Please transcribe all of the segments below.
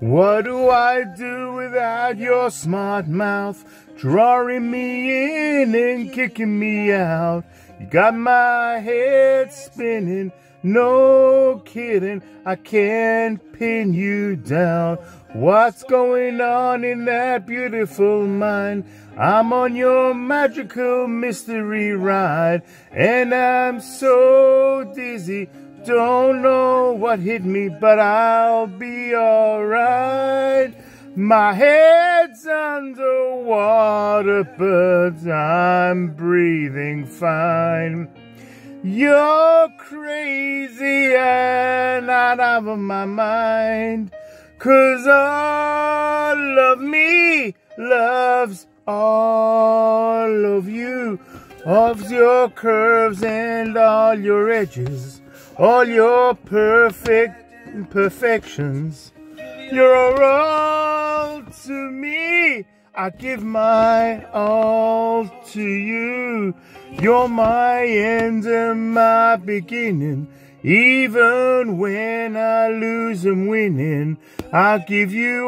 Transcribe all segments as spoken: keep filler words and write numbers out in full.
What do I do without your smart mouth, drawing me in and kicking me out? You got my head spinning, no kidding, I can't pin you down. What's going on in that beautiful mind? I'm on your magical mystery ride, and I'm so dizzy, don't know what hit me, but I'll be alright. My head's underwater, but I'm breathing fine. You're crazy and out of my mind, 'cause all of me loves all of you, of your curves and all your edges, all your perfect imperfections. You're all to me, I give my all to you. You're my end and my beginning. Even when I lose I'm winning, I give you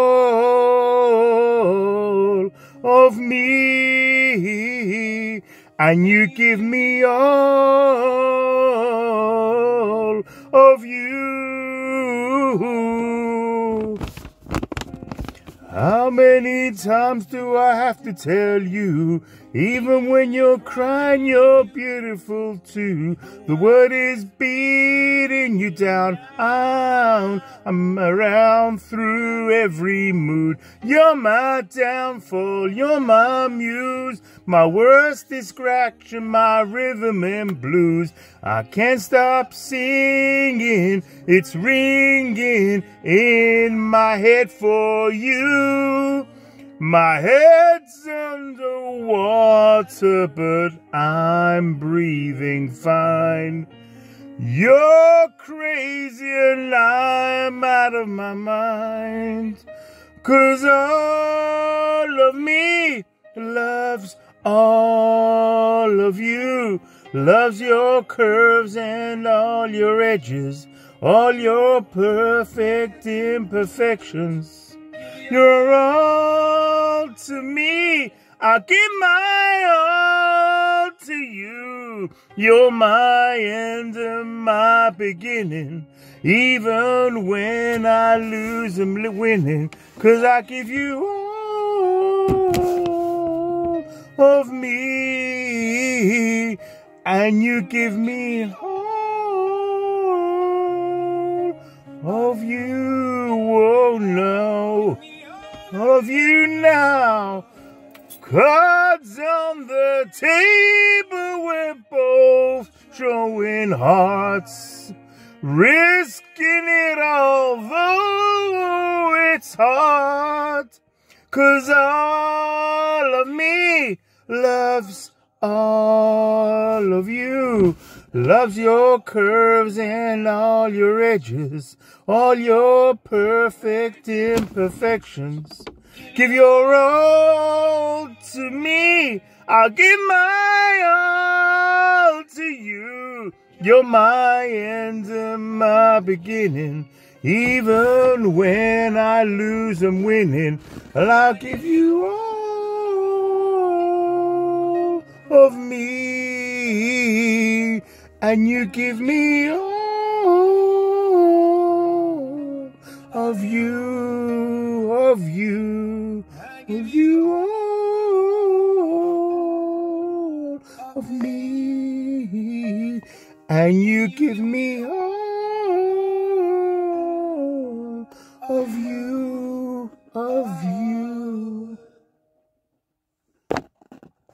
all of me, and you give me all of you. How many times do I have to tell you, even when you're crying, you're beautiful too? The word is beating you down. I'm, I'm around through every mood. You're my downfall, you're my muse, my worst distraction, my rhythm and blues. I can't stop singing, it's ringing in my head for you. My head's underwater, but I'm breathing fine. You're crazy and I'm out of my mind, 'cause all of me loves all of you, loves your curves and all your edges, all your perfect imperfections. You're all to me, I give my all to you. You're my end and my beginning. Even when I lose I'm winning, 'cause I give you all of me, and you give me all of you. Oh no, of you now. Cards on the table, we're both showing hearts, risking it although it's hard, 'cause all of me loves all of you, loves your curves and all your edges, all your perfect imperfections. Give your all to me, I'll give my all to you. You're my end and my beginning. Even when I lose I'm winning, I'll give you all of me, and you give me all of you, of you, of you, all of me, and you give me all